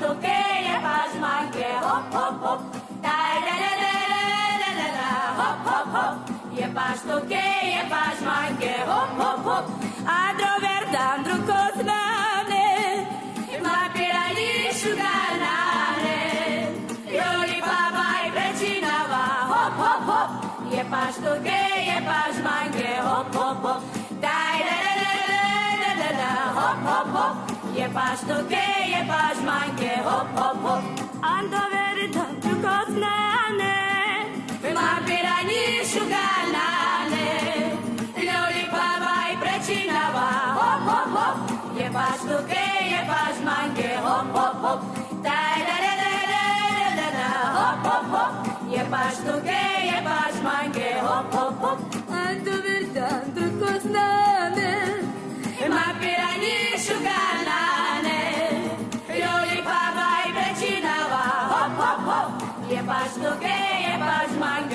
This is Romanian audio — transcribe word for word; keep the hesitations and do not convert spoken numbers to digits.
toque e faz mangue, hop hop hop, da da da da da da da, hop hop hop, e faz toque e faz mangue, hop hop hop, andro verdandro cosmane, ma pirani shuganane, yoli baba e precinava, hop hop hop, e faz toque e faz mangue, hop hop hop, da da da da da da, hop hop hop. E faz toque, e faz mangue, hop hop hop. Ando verdandro cosnane, ma pirani shuganane, loli baba e precinava, hop hop hop. E faz toque, e faz mangue, hop hop hop. Da da da da da da da, hop hop hop. E faz toque, e faz mangue, hop hop hop. Ando verdandro cosnane, ma pirani shuganane, e faz toque, e faz mangue.